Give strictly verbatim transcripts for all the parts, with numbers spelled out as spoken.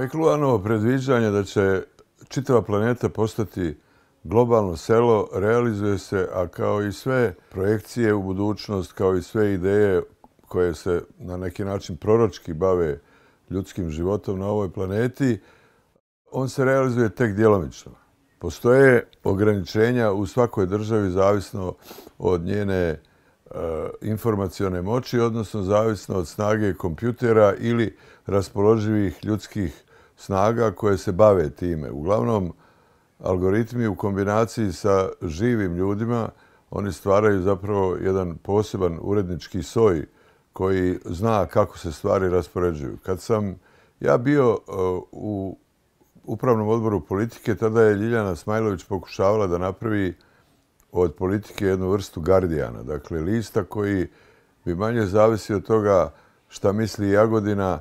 Mekluanovo predviđanje da će čitava planeta postati globalno selo realizuje se, a kao i sve projekcije u budućnost, kao i sve ideje koje se na neki način proročki bave ljudskim životom na ovoj planeti, on se realizuje tek djelomično. Postoje ograničenja u svakoj državi zavisno od njene e, informacione moći, odnosno zavisno od snage kompjutera ili raspoloživih ljudskih snaga koje se bave time. Uglavnom, algoritmi u kombinaciji sa živim ljudima, oni stvaraju zapravo jedan poseban urednički soj koji zna kako se stvari raspoređuju. Kad sam ja bio u upravnom odboru politike, tada je Ljiljana Smajlović pokušavala da napravi od politike jednu vrstu Gardijana, dakle lista koji bi manje zavisi od toga šta misli Jagodina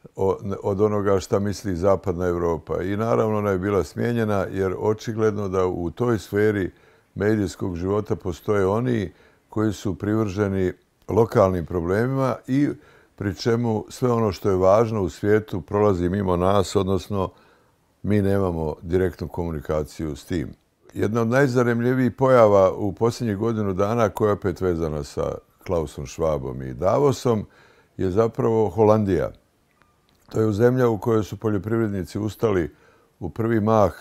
od onoga šta misli Zapadna Europa. I naravno ona je bila smijenjena jer očigledno da u toj sferi medijskog života postoje oni koji su privrženi lokalnim problemima i pri čemu sve ono što je važno u svijetu prolazi mimo nas, odnosno mi nemamo direktnu komunikaciju s tim. Jedna od najzaremljivijih pojava u posljednjih godinu dana, koja je opet vezana sa Klausom Schwabom i Davosom, je zapravo Holandija. To je zemlja u kojoj su poljoprivrednici ustali u prvi mah,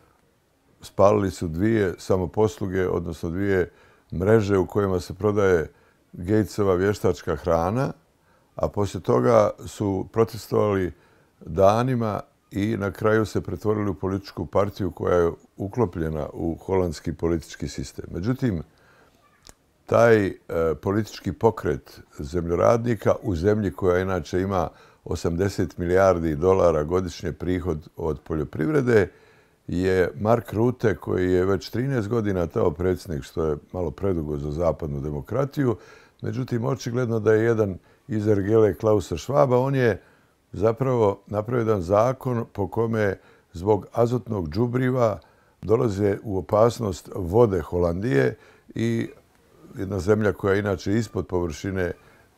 spalili su dvije samoposluge, odnosno dvije mreže u kojima se prodaje Gatesova vještačka hrana, a poslije toga su protestovali danima i na kraju se pretvorili u političku partiju koja je uklopljena u holandski politički sistem. Međutim, taj e, politički pokret zemljoradnika u zemlji koja inače ima osamdeset milijardi dolara godišnje prihod od poljoprivrede je Mark Rutte, koji je već trinaest godina tamo predsjednik, što je malo predugo za zapadnu demokratiju. Međutim, očigledno da je jedan iz ergele Klausa Schwaba. On je zapravo napravio jedan zakon po kome zbog azotnog đubriva dolaze u opasnost vode Holandije i jedna zemlja koja je inače ispod površine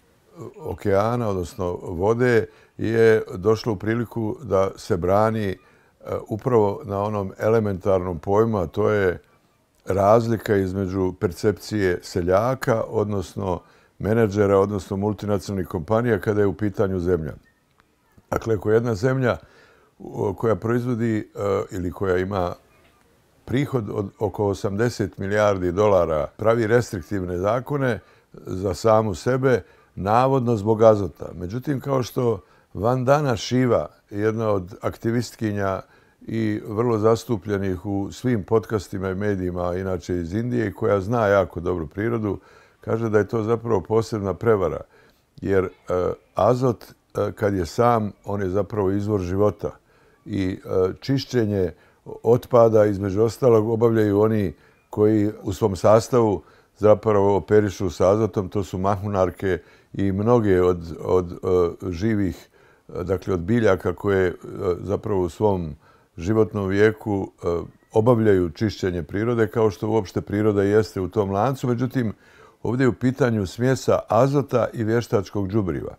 okeana, odnosno vode, je došla u priliku da se brani upravo na onom elementarnom pojmu, a to je razlika između percepcije seljaka, odnosno menadžera, odnosno multinacionalnih kompanija kada je u pitanju zemlja. Dakle, ako jedna zemlja koja proizvodi ili koja ima prihod od oko osamdeset milijardi dolara pravi restriktivne zakone za samu sebe, navodno zbog azota. Međutim, kao što Vandana Shiva, jedna od aktivistkinja i vrlo zastupljenih u svim podcastima i medijima, inače iz Indije, koja zna jako dobru prirodu, kaže da je to zapravo posebna prevara. Jer e, azot, e, kad je sam, on je zapravo izvor života. I e, čišćenje otpada, između ostalog, obavljaju oni koji u svom sastavu zapravo operišu sa azotom. To su mahunarke i mnoge od, od uh, živih, dakle od biljaka koje uh, zapravo u svom životnom vijeku uh, obavljaju čišćenje prirode, kao što uopšte priroda jeste u tom lancu. Međutim, ovdje je u pitanju smjesa azota i vještačkog đubriva.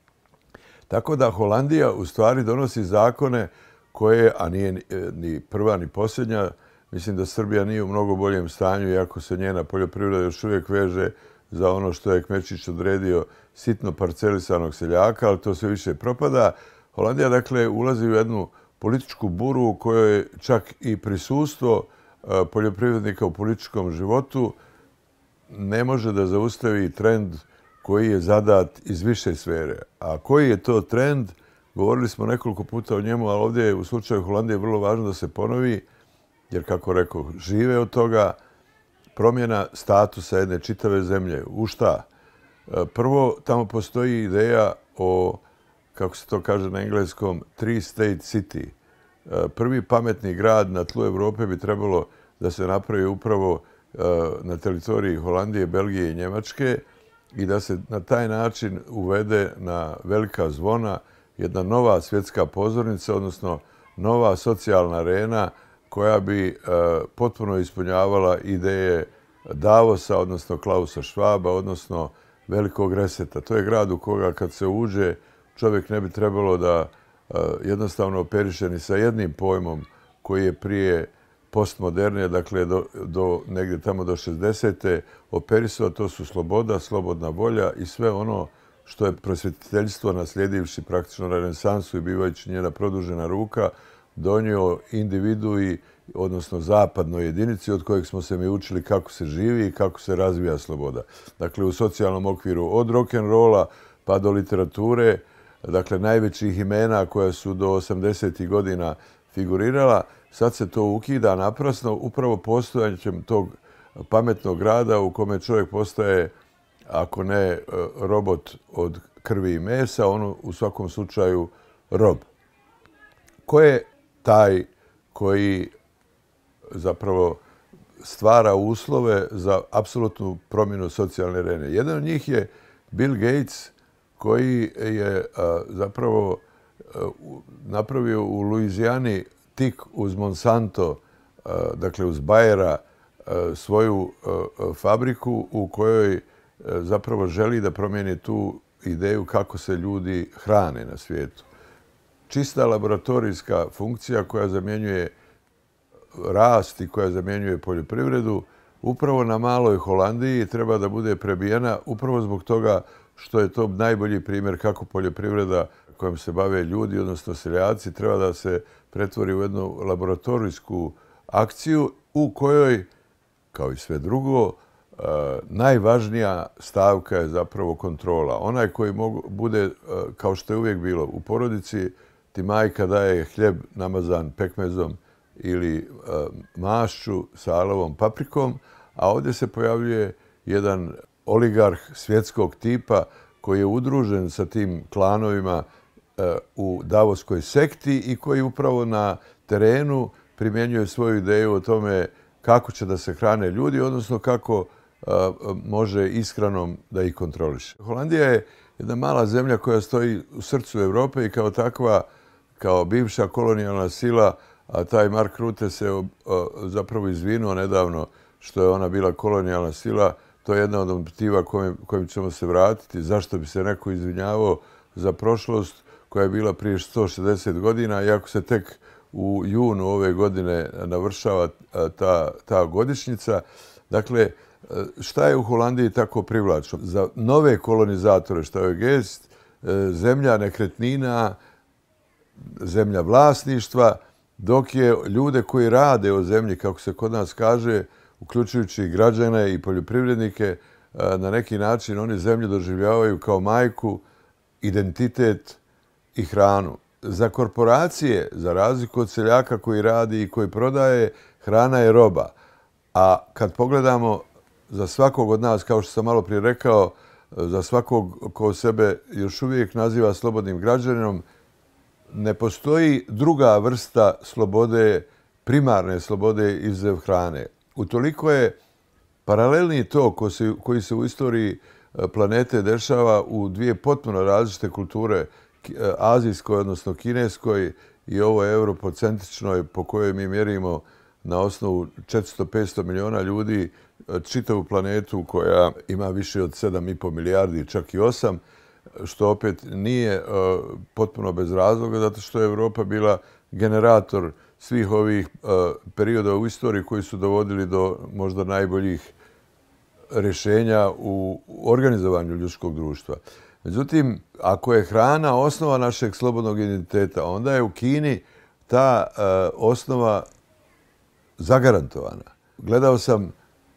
Tako da Holandija u stvari donosi zakone koje, a nije ni prva ni posljednja, mislim da Srbija nije u mnogo boljem stanju, iako se njena poljoprivreda još uvijek veže za ono što je Kmečić odredio sitno parcelisanog seljaka, ali to sve više propada. Holandija, dakle, ulazi u jednu političku buru u kojoj čak i prisustvo poljoprivrednika u političkom životu ne može da zaustavi trend koji je zadat iz više sfere. A koji je to trend? Govorili smo nekoliko puta o njemu, ali ovdje je u slučaju Holandije vrlo važno da se ponovi, jer, kako rekao, žive od toga promjena statusa jedne čitave zemlje. U šta? Prvo, tamo postoji ideja o, kako se to kaže na engleskom, three-state city. Prvi pametni grad na tlu Europe bi trebalo da se napravi upravo na teritoriji Holandije, Belgije i Njemačke i da se na taj način uvede na velika zvona jedna nova svjetska pozornica, odnosno nova socijalna arena koja bi e, potpuno ispunjavala ideje Davosa, odnosno Klausa Schwaba, odnosno velikog reseta. To je grad u koga kad se uđe čovjek ne bi trebalo da jednostavno operišeni sa jednim pojmom koji je prije postmoderne, dakle do, do negdje tamo do šezdesete operisao, to su sloboda, slobodna volja i sve ono što je prosvjetiteljstvo naslijedivši praktično renesansu i bivajući njena produžena ruka, donio individui, odnosno zapadnoj jedinici od kojeg smo se mi učili kako se živi i kako se razvija sloboda. Dakle, u socijalnom okviru od rock'n'rolla pa do literature, dakle, najvećih imena koja su do osamdesetih godina figurirala, sad se to ukida naprasno upravo postojanjem tog pametnog rada u kome čovjek postaje, ako ne robot od krvi i mesa, on u svakom slučaju rob. Ko je taj koji zapravo stvara uslove za apsolutnu promjenu socijalne arene? Jedan od njih je Bill Gates, koji je zapravo napravio u Luizijani tik uz Monsanto, dakle uz Bayera, svoju fabriku u kojoj zapravo želi da promijeni tu ideju kako se ljudi hrane na svijetu. Čista laboratorijska funkcija koja zamjenjuje rast i koja zamjenjuje poljoprivredu, upravo na maloj Holandiji treba da bude prebijena upravo zbog toga što je to najbolji primjer kako poljoprivreda kojom se bave ljudi, odnosno seljaci, treba da se pretvori u jednu laboratorijsku akciju u kojoj, kao i sve drugo, najvažnija stavka je zapravo kontrola. Onaj koji mogu, bude, kao što je uvijek bilo, u porodici ti majka daje hljeb namazan pekmezom ili mašću sa alovom paprikom, a ovdje se pojavljuje jedan oligarh svjetskog tipa koji je udružen sa tim klanovima u Davoskoj sekti i koji upravo na terenu primjenjuje svoju ideju o tome kako će da se hrane ljudi, odnosno kako može ishranom da ih kontroliše. Holandija je jedna mala zemlja koja stoji u srcu Europe i kao takva, kao bivša kolonijalna sila, a taj Mark Rutte se zapravo izvinuo nedavno što je ona bila kolonijalna sila. To je jedna od motiva kojim ćemo se vratiti. Zašto bi se neko izvinjavao za prošlost koja je bila prije sto šezdeset godina, iako se tek u junu ove godine navršava ta, ta godišnjica. Dakle, šta je u Holandiji tako privlačno? Za nove kolonizatore, što je gest, zemlja nekretnina, zemlja vlasništva, dok je ljude koji rade o zemlji, kako se kod nas kaže, uključujući i građane i poljoprivrednike, na neki način oni zemlju doživljavaju kao majku, identitet i hranu. Za korporacije, za razliku od seljaka koji radi i koji prodaje, hrana je roba. A kad pogledamo za svakog od nas, kao što sam malo prije rekao, za svakog ko sebe još uvijek naziva slobodnim građaninom, ne postoji druga vrsta slobode, primarne slobode izuzev hrane. Utoliko je paralelni tok koji se u istoriji planete dešava u dvije potpuno različite kulture, azijskoj, odnosno kineskoj i ovoj europocentričnoj po kojoj mi mjerimo na osnovu četiristo do petsto miliona ljudi čitavu planetu koja ima više od sedam i po milijardi, čak i osam, što opet nije potpuno bez razloga, zato što je Europa bila generator svih ovih perioda u istoriji koji su dovodili do možda najboljih rješenja u organizovanju ljudskog društva. Međutim, ako je hrana osnova našeg slobodnog identiteta, onda je u Kini ta osnova zagarantovana. Gledao sam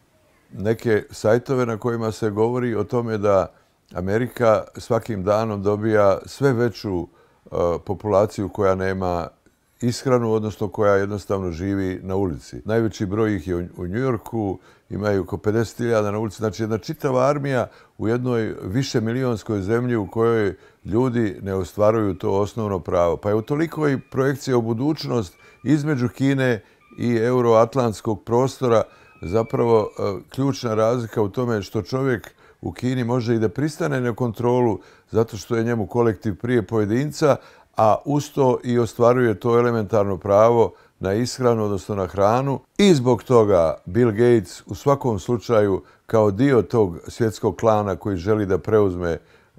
neke sajtove na kojima se govori o tome da Amerika svakim danom dobija sve veću populaciju koja nema ishranu, odnosno koja jednostavno živi na ulici. Najveći broj ih je u Njujorku, imaju oko pedeset hiljada na ulici. Znači jedna čitava armija u jednoj više milionskoj zemlji u kojoj ljudi ne ostvaruju to osnovno pravo. Pa je utoliko i projekcija u budućnost između Kine i euroatlantskog prostora zapravo ključna razlika u tome što čovjek u Kini može i da pristane na kontrolu zato što je njemu kolektiv prije pojedinca, a uz to i ostvaruje to elementarno pravo na ishranu, odnosno na hranu. I zbog toga Bill Gates u svakom slučaju kao dio tog svjetskog klana koji želi da preuzme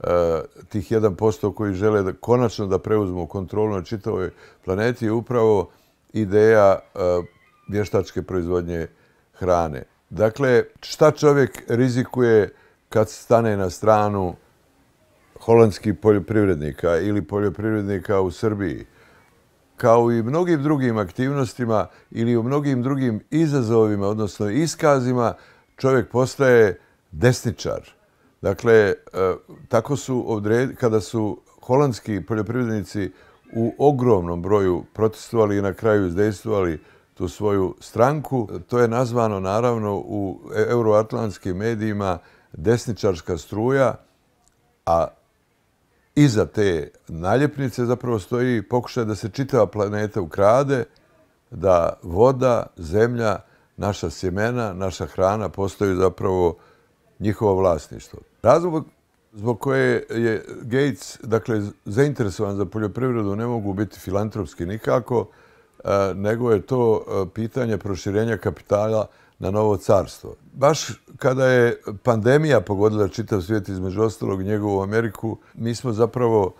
tih jedan posto koji žele da, konačno da preuzmu kontrolu na čitavoj planeti je upravo ideja vještačke proizvodnje hrane. Dakle, šta čovjek rizikuje kad stane na stranu holandskih poljoprivrednika ili poljoprivrednika u Srbiji? Kao i mnogim drugim aktivnostima ili u mnogim drugim izazovima, odnosno iskazima, čovjek postaje desničar. Dakle, tako su odredili, kada su holandski poljoprivrednici u ogromnom broju protestovali i na kraju izdejstvovali tu svoju stranku, to je nazvano naravno u euroatlantskim medijima desničarska struja, a iza te naljepnice zapravo stoji pokušaj da se čitava planeta ukrade, da voda, zemlja, naša sjemena, naša hrana postaju zapravo njihovo vlasništvo. Razlog zbog koje je Gates, dakle, zainteresovan za poljoprivredu ne mogu biti filantropski nikako, nego je to pitanje proširenja kapitala na novo carstvo. Baš kada je pandemija pogodila čitav svijet, između ostalog njegovu Ameriku, mi smo zapravo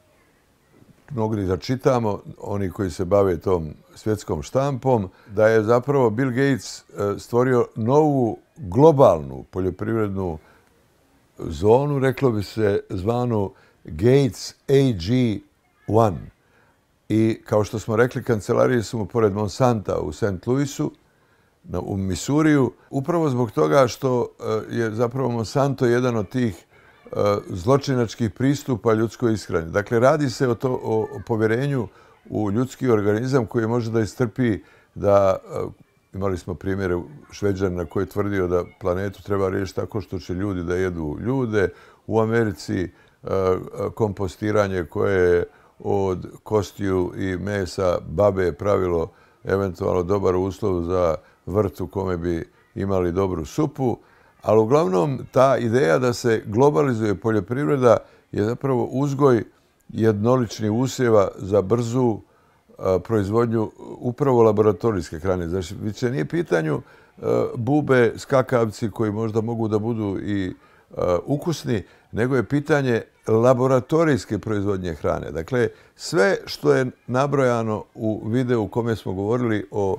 mogli da čitamo, oni koji se bave tom svjetskom štampom, da je zapravo Bill Gates stvorio novu globalnu poljoprivrednu zonu, reklo bi se zvanu Gates A G jedan. I kao što smo rekli, kancelarije su mu pored Monsanta u Saint Louisu, u Misuriju, upravo zbog toga što je zapravo Monsanto jedan od tih zločinačkih pristupa ljudskoj ishrani. Dakle, radi se o, to, o povjerenju u ljudski organizam koji može da istrpi da, imali smo primjere Šveđana koji je tvrdio da planetu treba riješiti tako što će ljudi da jedu ljude. U Americi kompostiranje koje je od kostiju i mesa babe pravilo eventualno dobar uslov za vrt u kome bi imali dobru supu. Ali uglavnom ta ideja da se globalizuje poljoprivreda je zapravo uzgoj jednoličnih usjeva za brzu proizvodnju upravo laboratorijske hrane. Znači, više nije pitanju bube, skakavci koji možda mogu da budu i ukusni, nego je pitanje laboratorijske proizvodnje hrane. Dakle, sve što je nabrojano u videu u kome smo govorili o,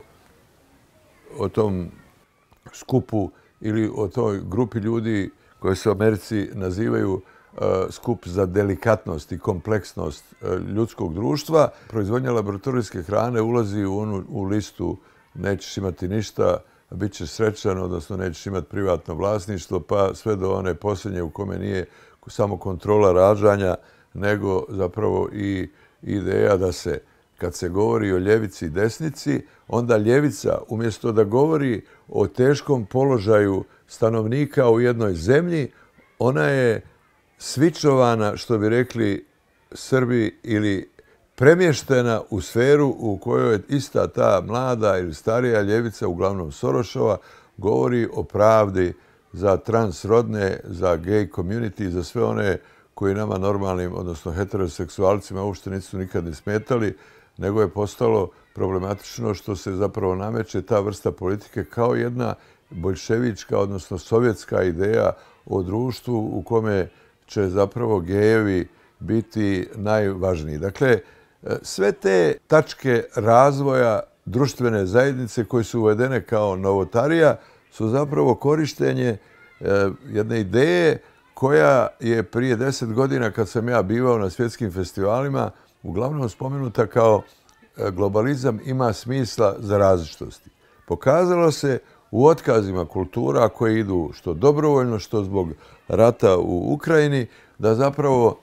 o tom skupu ili o toj grupi ljudi koji se u Americi nazivaju skup za delikatnost i kompleksnost ljudskog društva, proizvodnja laboratorijske hrane ulazi u onu u listu nećeš imati ništa, bit ćeš srećan, odnosno nećeš imati privatno vlasništvo, pa sve do one posljednje u kome nije samo kontrola rađanja, nego zapravo i ideja da se, kad se govori o ljevici i desnici, onda ljevica, umjesto da govori o teškom položaju stanovnika u jednoj zemlji, ona je svičovana, što bi rekli Srbi, ili premještena u sferu u kojoj ista ta mlada ili starija ljevica, uglavnom Sorošova, govori o pravdi za transrodne, za gay community, za sve one koji nama normalnim, odnosno heteroseksualcima, uopšte nisu nikad ne smetali, nego je postalo problematično što se zapravo nameće ta vrsta politike kao jedna boljševička, odnosno sovjetska ideja o društvu u kome će zapravo gejevi biti najvažniji. Dakle, sve te tačke razvoja društvene zajednice koje su uvedene kao novotarija su zapravo korištenje jedne ideje koja je prije deset godina, kad sam ja bivao na svjetskim festivalima, uglavnom spomenuta kao globalizam ima smisla za različitosti. Pokazalo se u otkazima kultura koje idu što dobrovoljno, što zbog rata u Ukrajini, da zapravo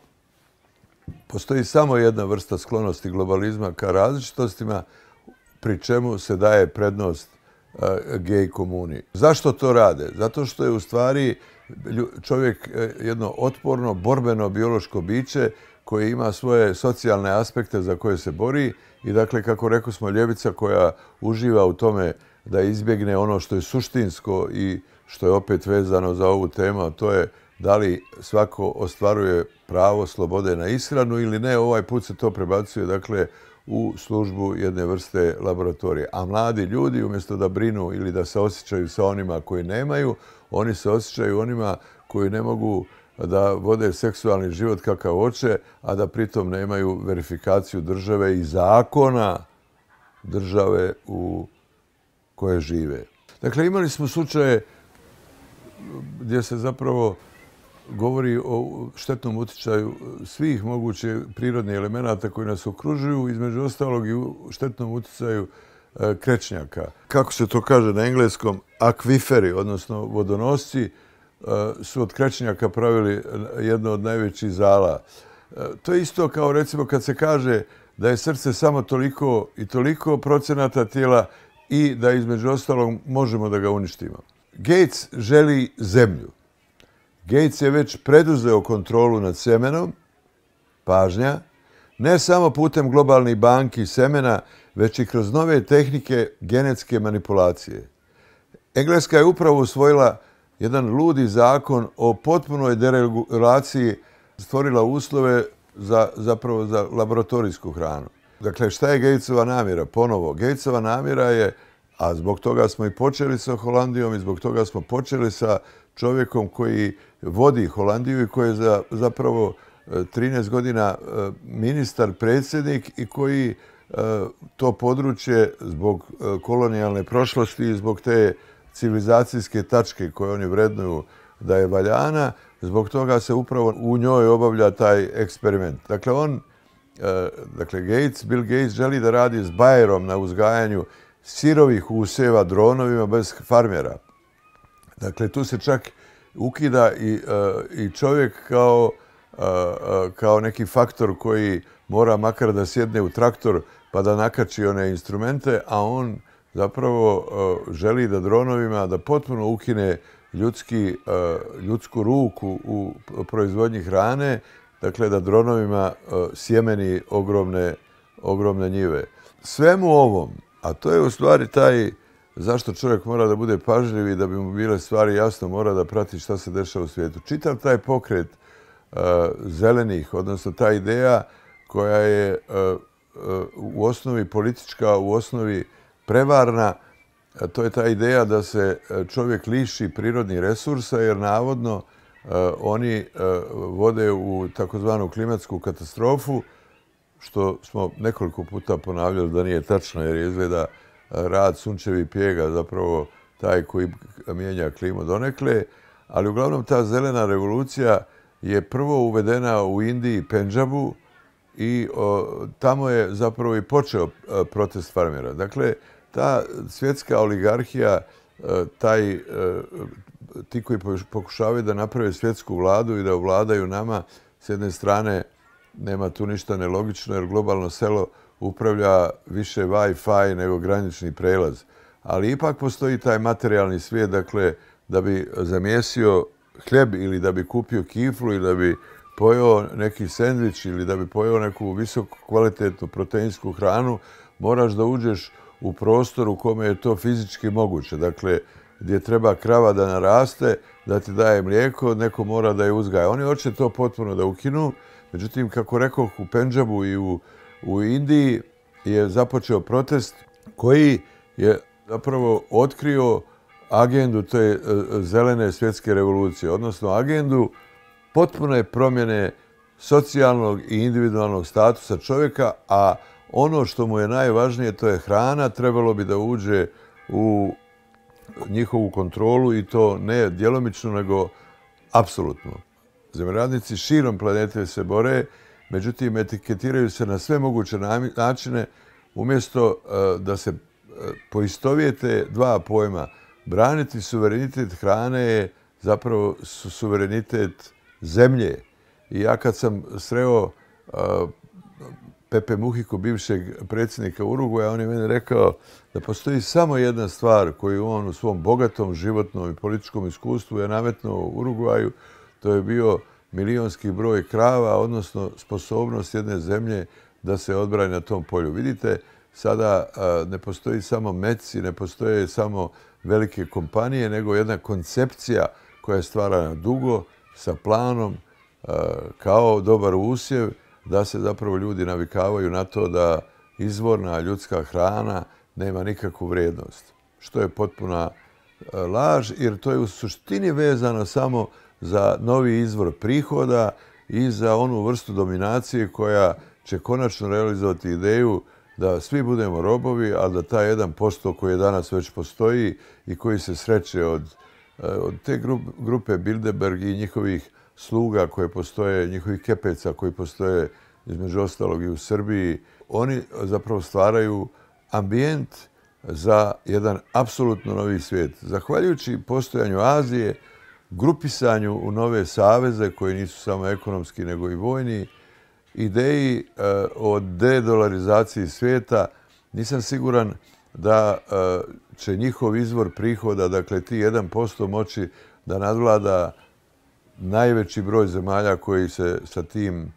postoji samo jedna vrsta sklonosti globalizma ka različitostima, pri čemu se daje prednost gej komuni. Zašto to rade? Zato što je u stvari čovjek jedno otporno, borbeno biološko biće koje ima svoje socijalne aspekte za koje se bori i dakle, kako rekao smo, ljevica koja uživa u tome da izbjegne ono što je suštinsko i što je opet vezano za ovu temu, a to je da li svako ostvaruje pravo slobode na ishranu ili ne. Ovaj put se to prebacuje, dakle, u službu jedne vrste laboratorije. A mladi ljudi, umjesto da brinu ili da se osjećaju sa onima koji nemaju, oni se osjećaju onima koji ne mogu da vode seksualni život kakav hoće, a da pritom nemaju verifikaciju države i zakona države u koje žive. Dakle, imali smo slučaje gdje se zapravo govori o štetnom utjecaju svih mogućih prirodnih elemenata koji nas okružuju, između ostalog i u štetnom utjecaju krečnjaka. Kako se to kaže na engleskom, akviferi, odnosno vodonosci, su od krečnjaka pravili jedno od najvećih zala. To je isto kao recimo kad se kaže da je srce samo toliko i toliko procenata tijela i da između ostalog možemo da ga uništimo. Gates želi zemlju. Gates je već preduzeo kontrolu nad semenom, pažnja, ne samo putem globalnih banki semena, već i kroz nove tehnike genetske manipulacije. Engleska je upravo usvojila jedan ludi zakon o potpunoj deregulaciji, stvorila uslove za, zapravo za laboratorijsku hranu. Dakle, šta je Gatesova namjera? Ponovo, Gatesova namjera je, a zbog toga smo i počeli sa Holandijom i zbog toga smo počeli sa čovjekom koji vodi Holandiju i koji je za, zapravo trinaest godina ministar, predsjednik i koji to područje zbog kolonijalne prošlosti i zbog te civilizacijske tačke koje oni vrednuju da je valjana, zbog toga se upravo u njoj obavlja taj eksperiment. Dakle, on, dakle, Gates, Bill Gates želi da radi s Bayerom na uzgajanju sirovih usjeva dronovima bez farmera. Dakle, tu se čak ukida i, i čovjek kao, kao neki faktor koji mora makar da sjedne u traktor pa da nakači one instrumente, a on zapravo želi da dronovima da potpuno ukine ljudski, ljudsku ruku u proizvodnji hrane, dakle da dronovima sjemeni ogromne, ogromne njive. Svemu ovom, a to je u stvari taj zašto čovjek mora da bude pažljiv i da bi mu bile stvari jasno, mora da prati šta se dešava u svijetu. Čitav taj pokret uh, zelenih, odnosno ta ideja koja je uh, uh, u osnovi politička, u osnovi prevarna, a to je ta ideja da se čovjek liši prirodnih resursa jer navodno uh, oni uh, vode u takozvanu klimatsku katastrofu, što smo nekoliko puta ponavljali da nije tačno jer izgleda rad sunčevih pjega zapravo taj koji mijenja klimu donekle, ali uglavnom ta zelena revolucija je prvo uvedena u Indiji, Pendžabu i o, tamo je zapravo i počeo protest farmera. Dakle, ta svjetska oligarhija, taj, ti koji pokušavaju da naprave svjetsku vladu i da ovladaju nama, s jedne strane nema tu ništa nelogično jer globalno selo upravlja više Wi-Fi nego granični prelaz. Ali ipak postoji taj materijalni svijet, dakle, da bi zamjesio hljeb ili da bi kupio kiflu ili da bi pojeo neki sendvič ili da bi pojeo neku visoko kvalitetnu proteinsku hranu, moraš da uđeš u prostor u kome je to fizički moguće. Dakle, gdje treba krava da naraste, da ti daje mlijeko, neko mora da je uzgaja. Oni hoće to potpuno da ukinu. Međutim, kako rekoh, u Pendžabu i u, u Indiji je započeo protest koji je zapravo otkrio agendu te zelene svjetske revolucije, odnosno agendu potpune promjene socijalnog i individualnog statusa čovjeka, a ono što mu je najvažnije, to je hrana, trebalo bi da uđe u njihovu kontrolu i to ne djelomično, nego apsolutno. Zemljoradnici širom planete se bore, međutim etiketiraju se na sve moguće načine umjesto da se poistovijete dva pojma. Braniti suverenitet hrane je zapravo suverenitet zemlje. I ja kad sam sreo Pepe Mujiku, bivšeg predsjednika Urugvaja, on je meni rekao da postoji samo jedna stvar koju on u svom bogatom životnom i političkom iskustvu je nametnuo u Urugvaju. To je bio milionski broj krava, odnosno sposobnost jedne zemlje da se odbrani na tom polju. Vidite, sada ne postoji samo meci, ne postoje samo velike kompanije, nego jedna koncepcija koja je stvarana dugo, sa planom, kao dobar usjev, da se zapravo ljudi navikavaju na to da izvorna ljudska hrana nema nikakvu vrijednost. Što je potpuna laž, jer to je u suštini vezano samo za novi izvor prihoda i za onu vrstu dominacije koja će konačno realizovati ideju da svi budemo robovi, ali da taj jedan posto koji danas već postoji i koji se sreće od, od te grupe Bilderberg i njihovih sluga koje postoje, njihovih kepeca koji postoje između ostalog i u Srbiji, oni zapravo stvaraju ambijent za jedan apsolutno novi svijet. Zahvaljujući postojanju Azije, grupisanju u nove saveze koji nisu samo ekonomski nego i vojni, ideji o dedolarizaciji svijeta, nisam siguran da će njihov izvor prihoda, dakle ti jedan posto moći da nadvlada najveći broj zemalja koji se sa tim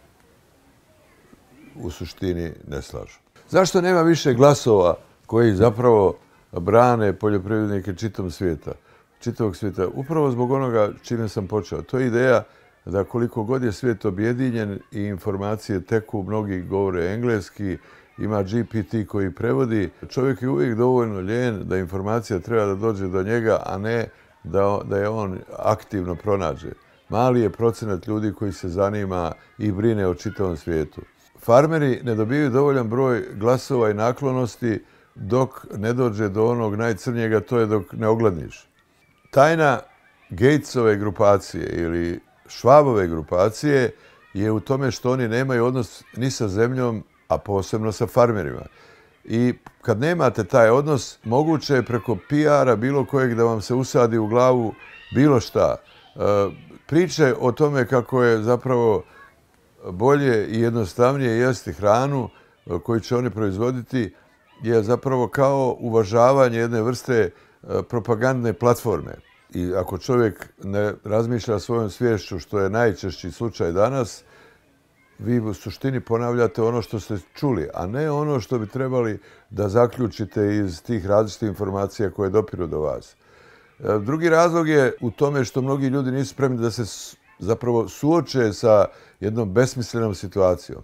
u suštini ne slažu. Zašto nema više glasova koji zapravo brane poljoprivrednike čitavog svijeta? čitavog svijeta? Upravo zbog onoga čime sam počeo. To je ideja da koliko god je svijet objedinjen i informacije teku, mnogi govore engleski, ima G P T koji prevodi, čovjek je uvijek dovoljno ljen da informacija treba da dođe do njega, a ne da, da je on aktivno pronađe. Mali je procenat ljudi koji se zanima i brine o čitavom svijetu. Farmeri ne dobijaju dovoljan broj glasova i naklonosti dok ne dođe do onog najcrnjega, to je dok ne ogladniš. Tajna Gatesove grupacije ili Schwabove grupacije je u tome što oni nemaju odnos ni sa zemljom, a posebno sa farmerima. I kad nemate taj odnos, moguće je preko P R-a bilo kojeg da vam se usadi u glavu bilo šta. Priče o tome kako je zapravo bolje i jednostavnije jesti hranu koju će oni proizvoditi je zapravo kao uvažavanje jedne vrste propagandne platforme. I ako čovjek ne razmišlja svojom sviješću, što je najčešći slučaj danas, vi u suštini ponavljate ono što ste čuli, a ne ono što bi trebali da zaključite iz tih različitih informacija koje dopiru do vas. Drugi razlog je u tome što mnogi ljudi nisu spremni da se zapravo suoče sa jednom besmislenom situacijom.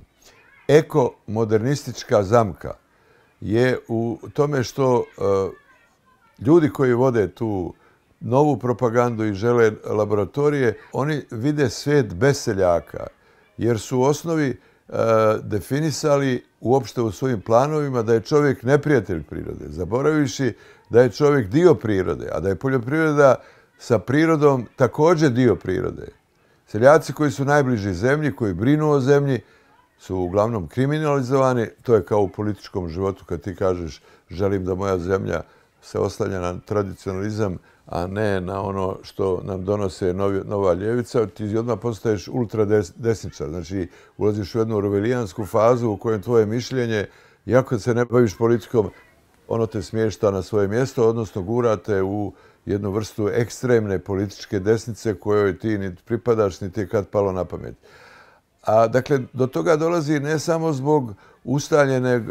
Eko-modernistička zamka je u tome što ljudi koji vode tu novu propagandu i žele laboratorije, oni vide svijet bez seljaka, jer su u osnovi e, definisali uopšte u svojim planovima da je čovjek neprijatelj prirode, zaboravivši da je čovjek dio prirode, a da je poljoprivreda sa prirodom također dio prirode. Seljaci koji su najbliži zemlji, koji brinu o zemlji, su uglavnom kriminalizovani. To je kao u političkom životu kad ti kažeš želim da moja zemlja se oslanja na tradicionalizam, a ne na ono što nam donose novi, nova ljevica, ti odmah postaješ ultradesničar. Znači, ulaziš u jednu orvelijansku fazu u kojoj tvoje mišljenje, iako se ne baviš politikom, ono te smješta na svoje mjesto, odnosno gurate u jednu vrstu ekstremne političke desnice kojoj ti ni pripadaš, ni ti je kad palo na pamet. A dakle, do toga dolazi ne samo zbog ustaljene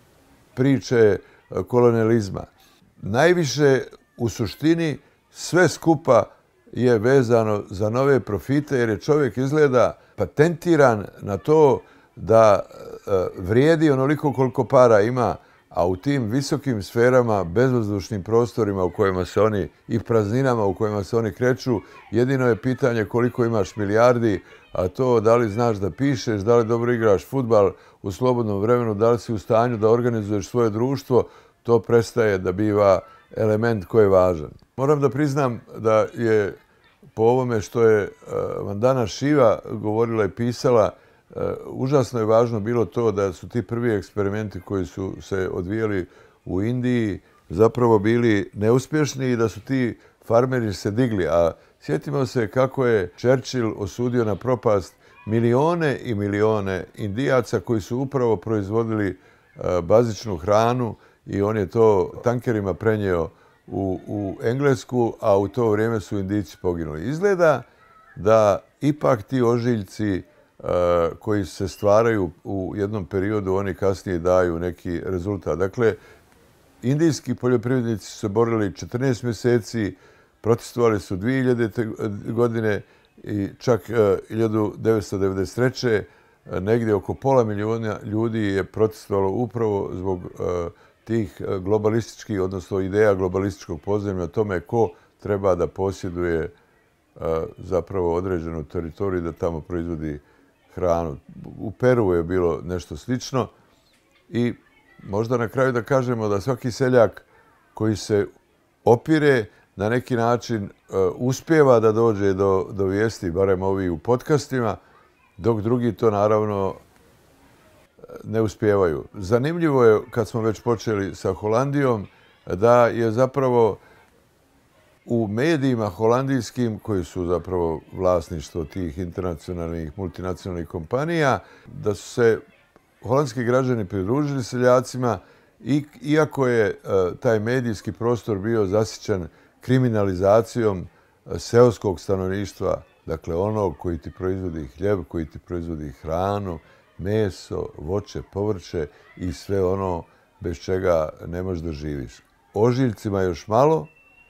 priče kolonijalizma. Najviše u suštini sve skupa je vezano za nove profite jer je čovjek izgleda patentiran na to da vrijedi onoliko koliko para ima, a u tim visokim sferama, bezvazdušnim prostorima u kojima se oni i prazninama u kojima se oni kreću, jedino je pitanje koliko imaš milijardi, a to da li znaš da pišeš, da li dobro igraš fudbal u slobodnom vremenu, da li si u stanju da organizuješ svoje društvo, to prestaje da biva element koji je važan. Moram da priznam da je po ovome što je Vandana Shiva govorila i pisala, užasno je važno bilo to da su ti prvi eksperimenti koji su se odvijali u Indiji zapravo bili neuspješni i da su ti farmeri se digli. A sjetimo se kako je Churchill osudio na propast milione i milione Indijaca koji su upravo proizvodili bazičnu hranu i on je to tankerima prenio u, u Englesku, a u to vrijeme su Indijci poginuli. Izgleda da ipak ti ožiljci uh, koji se stvaraju u jednom periodu, oni kasnije daju neki rezultat. Dakle, indijski poljoprivrednici su se borili četrnaest mjeseci, protestovali su dvije hiljadite. godine i čak uh, hiljadu devetsto devedeset treće. negdje oko pola milijuna ljudi je protestovalo upravo zbog uh, tih globalističkih, odnosno ideja globalističkog podzemlja o tome ko treba da posjeduje zapravo određenu teritoriju da tamo proizvodi hranu. U Peru je bilo nešto slično i možda na kraju da kažemo da svaki seljak koji se opire na neki način uspijeva da dođe do, do vijesti, barem ovi u podcastima, dok drugi to naravno ne uspijevaju. Zanimljivo je, kad smo već počeli sa Holandijom, da je zapravo u medijima holandijskim, koji su zapravo vlasništvo tih internacionalnih, multinacionalnih kompanija, da su se holandski građani pridružili seljacima, i, iako je taj medijski prostor bio zasićen kriminalizacijom seoskog stanovništva, dakle onog koji ti proizvodi hljeb, koji ti proizvodi hranu, meso, voće, povrće i sve ono bez čega ne možeš da živiš. Ožiljcima još malo.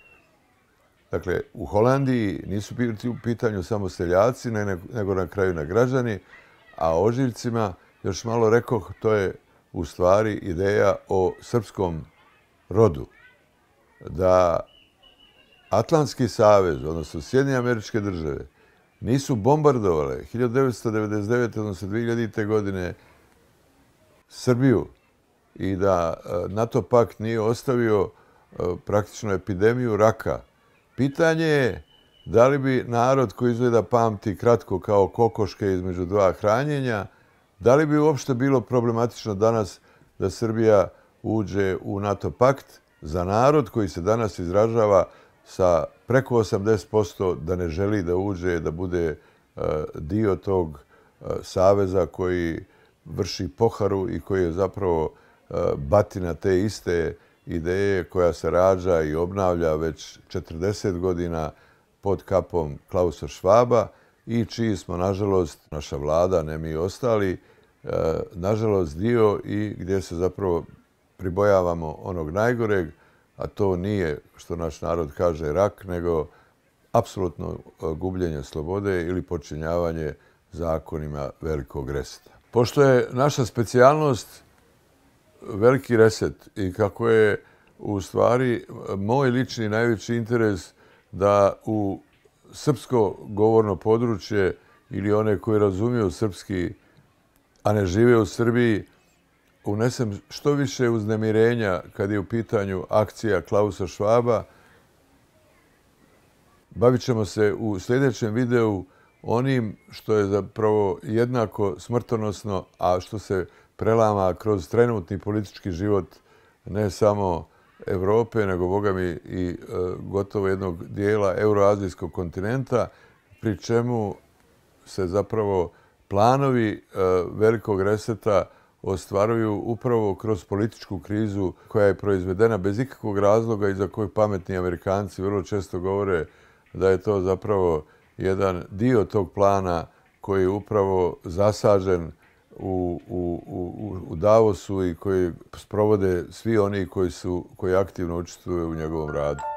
Dakle, u Holandiji nisu u pitanju samo seljaci, nego na kraju na građani, a ožiljcima još malo rekoh, to je u stvari ideja o srpskom rodu. Da Atlantski savez, odnosno Sjedinjene Američke Države, nisu bombardovale hiljadu devetsto devedeset devete. odnosno dve hiljadite. godine Srbiju i da NATO pakt nije ostavio praktično epidemiju raka. Pitanje je da li bi narod koji izgleda pamti kratko kao kokoške između dva hranjenja, da li bi uopšte bilo problematično danas da Srbija uđe u NATO pakt za narod koji se danas izražava sa preko osamdeset posto da ne želi da uđe, da bude dio tog saveza koji vrši poharu i koji je zapravo batina te iste ideje koja se rađa i obnavlja već četrdeset godina pod kapom Klausa Schwaba i čiji smo, nažalost, naša vlada, ne mi ostali, nažalost dio i gdje se zapravo pribojavamo onog najgoreg, a to nije, što naš narod kaže, rak, nego apsolutno gubljenje slobode ili počinjavanje zakonima velikog reseta. Pošto je naša specijalnost veliki reset i kako je u stvari moj lični najveći interes da u srpsko govorno područje ili one koji razumiju srpski, a ne žive u Srbiji, unesem što više uznemirenja kad je u pitanju akcija Klausa Schwaba. Bavit ćemo se u sljedećem videu onim što je zapravo jednako smrtonosno, a što se prelama kroz trenutni politički život ne samo Evrope, nego boga mi i gotovo jednog dijela euroazijskog kontinenta, pri čemu se zapravo planovi velikog reseta ostvaruju upravo kroz političku krizu koja je proizvedena bez ikakvog razloga i za koju pametni Amerikanci vrlo često govore da je to zapravo jedan dio tog plana koji je upravo zasađen u, u, u, u Davosu i koji sprovode svi oni koji, su, koji aktivno učestvuju u njegovom radu.